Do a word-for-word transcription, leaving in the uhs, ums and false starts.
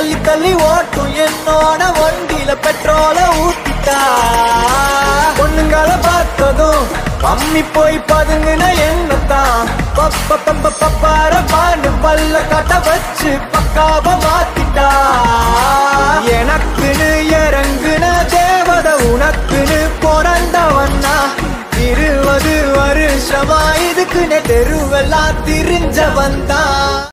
தள்ளி தள்ளி ஓட்டும் என்னோட வண்டியில பெட்ரோல ஊத்திட்டா. பொண்ணுங்களை பார்த்ததும் அம்மி போய் பதுங்குன என்னத்தான் பப்ப பப்ப பப்பார பாண்டு பல்ல கட்ட வச்சு பக்காவ மாத்திட்டா. எனக்குன்னு இறங்குன தேவத உனக்குன்னு பிறந்தவன்னா இருபது வருஷமா இதுக்குன்னு தெருவெல்லாம் திரிஞ்ச வந்தான்.